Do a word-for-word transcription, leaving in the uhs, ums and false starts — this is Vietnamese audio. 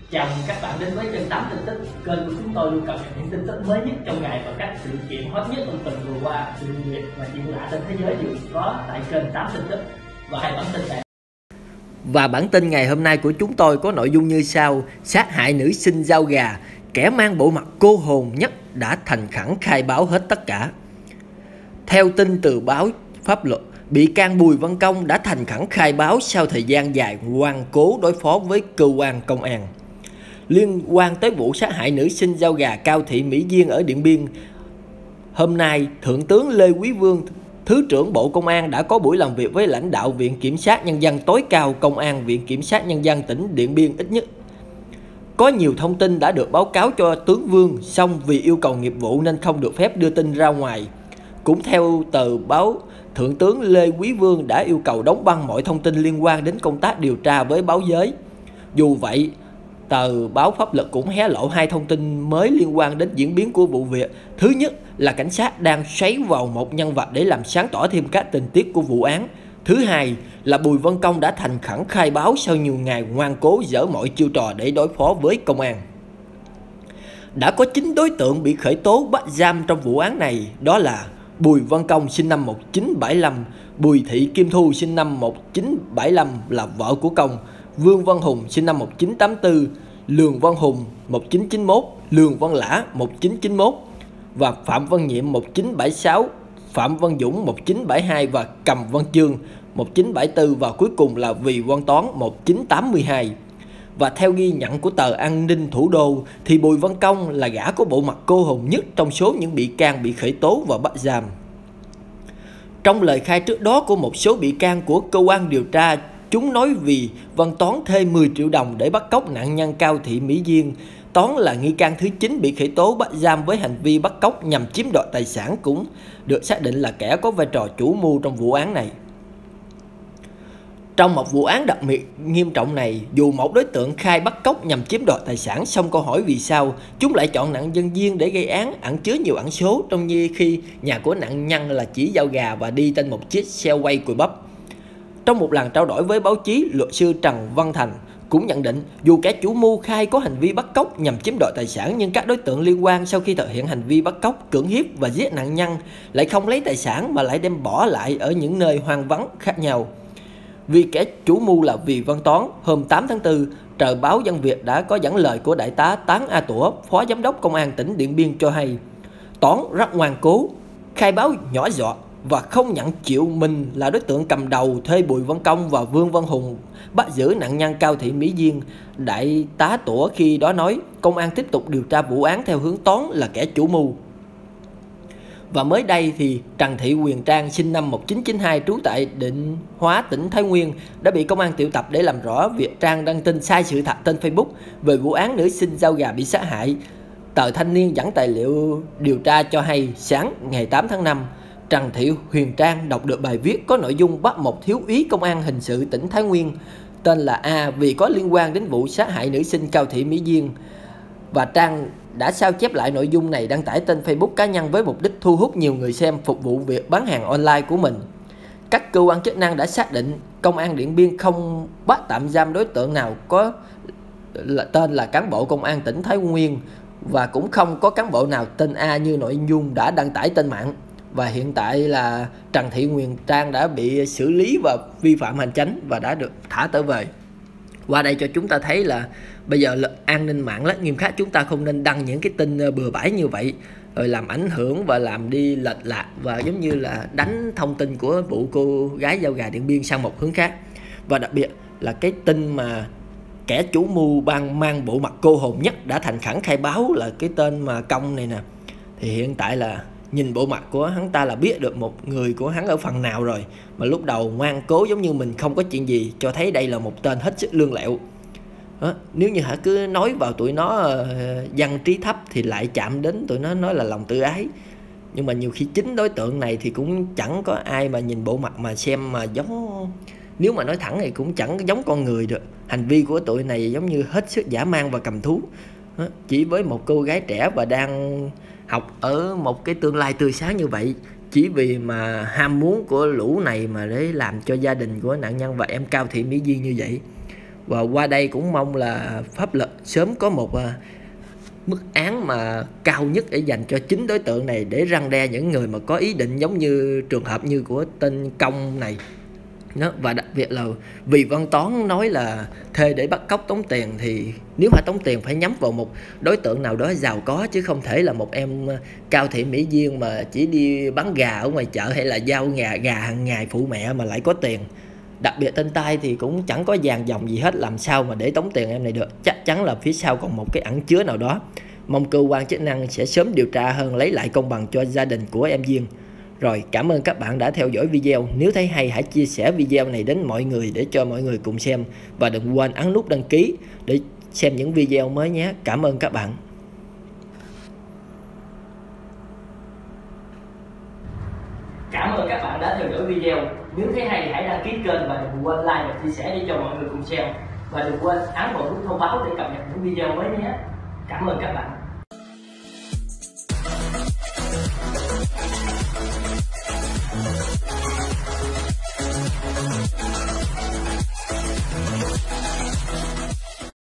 Chào mừng các bạn đến với kênh tám tin tức. Kênh của chúng tôi luôn cập nhật những tin tức mới nhất trong ngày và các sự kiện hot nhất trong tuần vừa qua. Sự việc và chuyện lạ trên thế giới đều có tại kênh tám tin tức. Và hai bản tin này. Và bản tin ngày hôm nay của chúng tôi có nội dung như sau: sát hại nữ sinh Dao Gà, kẻ mang bộ mặt cô hồn nhất đã thành khẩn khai báo hết tất cả. Theo tin từ báo Pháp Luật, bị can Bùi Văn Công đã thành khẩn khai báo sau thời gian dài ngoan cố đối phó với cơ quan công an. Liên quan tới vụ sát hại nữ sinh Dao Gà Cao Thị Mỹ Duyên ở Điện Biên, hôm nay Thượng tướng Lê Quý Vương, Thứ trưởng Bộ Công an đã có buổi làm việc với lãnh đạo Viện Kiểm sát Nhân dân tối cao, Công an Viện Kiểm sát Nhân dân tỉnh Điện Biên ít nhất. Có nhiều thông tin đã được báo cáo cho tướng Vương, song vì yêu cầu nghiệp vụ nên không được phép đưa tin ra ngoài. Cũng theo tờ báo, Thượng tướng Lê Quý Vương đã yêu cầu đóng băng mọi thông tin liên quan đến công tác điều tra với báo giới. Dù vậy, tờ báo Pháp Luật cũng hé lộ hai thông tin mới liên quan đến diễn biến của vụ việc. Thứ nhất là cảnh sát đang xoáy vào một nhân vật để làm sáng tỏ thêm các tình tiết của vụ án. Thứ hai là Bùi Văn Công đã thành khẩn khai báo sau nhiều ngày ngoan cố giở mọi chiêu trò để đối phó với công an. Đã có chín đối tượng bị khởi tố bắt giam trong vụ án này, đó là Bùi Văn Công sinh năm một nghìn chín trăm bảy mươi lăm, Bùi Thị Kim Thu sinh năm một nghìn chín trăm bảy mươi lăm là vợ của Công, Vương Văn Hùng sinh năm một nghìn chín trăm tám mươi tư, Lường Văn Hùng một nghìn chín trăm chín mươi mốt, Lường Văn Lã một nghìn chín trăm chín mươi mốt và Phạm Văn Nhiệm một nghìn chín trăm bảy mươi sáu, Phạm Văn Dũng một nghìn chín trăm bảy mươi hai và Cầm Văn Chương một nghìn chín trăm bảy mươi tư và cuối cùng là Vì Văn Toán một nghìn chín trăm tám mươi hai. Và theo ghi nhận của tờ An ninh Thủ đô thì Bùi Văn Công là gã có bộ mặt cô hồn nhất trong số những bị can bị khởi tố và bắt giam. Trong lời khai trước đó của một số bị can của cơ quan điều tra, chúng nói vì Văn Toán thuê mười triệu đồng để bắt cóc nạn nhân Cao Thị Mỹ Duyên. Toán là nghi can thứ chín bị khởi tố bắt giam với hành vi bắt cóc nhằm chiếm đoạt tài sản, cũng được xác định là kẻ có vai trò chủ mưu trong vụ án này. Trong một vụ án đặc biệt nghiêm trọng này, dù một đối tượng khai bắt cóc nhằm chiếm đoạt tài sản, song câu hỏi vì sao chúng lại chọn nạn nhân Duyên để gây án ẩn chứa nhiều ẩn số, trong như khi nhà của nạn nhân là chỉ Dao Gà và đi trên một chiếc xe quay cùi bắp. Trong một lần trao đổi với báo chí, luật sư Trần Văn Thành cũng nhận định dù kẻ chủ mưu khai có hành vi bắt cóc nhằm chiếm đoạt tài sản, nhưng các đối tượng liên quan sau khi thực hiện hành vi bắt cóc, cưỡng hiếp và giết nạn nhân lại không lấy tài sản mà lại đem bỏ lại ở những nơi hoang vắng khác nhau. Vì kẻ chủ mưu là Vì Văn Toán, hôm tám tháng tư, tờ báo Dân Việt đã có dẫn lời của đại tá Tán A Tủa, Phó Giám đốc Công an tỉnh Điện Biên cho hay Toán rất ngoan cố, khai báo nhỏ giọt và không nhận chịu mình là đối tượng cầm đầu thuê Bùi Văn Công và Vương Văn Hùng bắt giữ nạn nhân Cao Thị Mỹ Duyên. Đại tá Tủa khi đó nói công an tiếp tục điều tra vụ án theo hướng Toán là kẻ chủ mưu. Và mới đây thì Trần Thị Huyền Trang sinh năm một nghìn chín trăm chín mươi hai trú tại Định Hóa, tỉnh Thái Nguyên đã bị công an triệu tập để làm rõ việc Trang đăng tin sai sự thật trên Facebook về vụ án nữ sinh Dao Gà bị sát hại. Tờ Thanh Niên dẫn tài liệu điều tra cho hay sáng ngày tám tháng năm, Trần Thị Huyền Trang đọc được bài viết có nội dung bắt một thiếu úy công an hình sự tỉnh Thái Nguyên tên là A vì có liên quan đến vụ sát hại nữ sinh Cao Thị Mỹ Duyên. Và Trang đã sao chép lại nội dung này đăng tải trên Facebook cá nhân với mục đích thu hút nhiều người xem phục vụ việc bán hàng online của mình. Các cơ quan chức năng đã xác định Công an Điện Biên không bắt tạm giam đối tượng nào có tên là cán bộ công an tỉnh Thái Nguyên và cũng không có cán bộ nào tên A như nội dung đã đăng tải trên mạng. Và hiện tại là Trần Thị Huyền Trang đã bị xử lý và vi phạm hành chính và đã được thả trở về. Qua đây cho chúng ta thấy là bây giờ là an ninh mạng rất nghiêm khắc, chúng ta không nên đăng những cái tin bừa bãi như vậy rồi làm ảnh hưởng và làm đi lệch lạc và giống như là đánh thông tin của vụ cô gái Dao Gà Điện Biên sang một hướng khác. Và đặc biệt là cái tin mà kẻ chủ mưu ban mang bộ mặt cô hồn nhất đã thành khẩn khai báo là cái tên mà Công này nè, thì hiện tại là nhìn bộ mặt của hắn ta là biết được một người của hắn ở phần nào rồi, mà lúc đầu ngoan cố giống như mình không có chuyện gì, cho thấy đây là một tên hết sức lương lẹo. Đó, nếu như hả cứ nói vào tụi nó uh, dân trí thấp thì lại chạm đến tụi nó nói là lòng tự ái. Nhưng mà nhiều khi chính đối tượng này thì cũng chẳng có ai mà nhìn bộ mặt mà xem mà giống, nếu mà nói thẳng thì cũng chẳng giống con người được. Hành vi của tụi này giống như hết sức dã man và cầm thú. Đó, chỉ với một cô gái trẻ và đang học ở một cái tương lai tươi sáng như vậy, chỉ vì mà ham muốn của lũ này mà để làm cho gia đình của nạn nhân và em Cao Thị Mỹ Duyên như vậy. Và qua đây cũng mong là pháp luật sớm có một uh, mức án mà cao nhất để dành cho chính đối tượng này, để răn đe những người mà có ý định giống như trường hợp như của tên Công này. Đó, và đặc biệt là vì Văn Toán nói là thuê để bắt cóc tống tiền, thì nếu mà tống tiền phải nhắm vào một đối tượng nào đó giàu có, chứ không thể là một em Cao Thị Mỹ Duyên mà chỉ đi bán gà ở ngoài chợ hay là giao gà gà hàng ngày phụ mẹ mà lại có tiền. Đặc biệt tên Tai thì cũng chẳng có vàng dòng gì hết, làm sao mà để tống tiền em này được. Chắc chắn là phía sau còn một cái ẩn chứa nào đó. Mong cơ quan chức năng sẽ sớm điều tra hơn, lấy lại công bằng cho gia đình của em Duyên. Rồi, cảm ơn các bạn đã theo dõi video. Nếu thấy hay hãy chia sẻ video này đến mọi người để cho mọi người cùng xem. Và đừng quên ấn nút đăng ký để xem những video mới nhé. Cảm ơn các bạn. Cảm ơn các bạn đã theo dõi video. Nếu thấy hay hãy đăng ký kênh và đừng quên like và chia sẻ để cho mọi người cùng xem. Và đừng quên ấn vào nút thông báo để cập nhật những video mới nhé. Cảm ơn các bạn.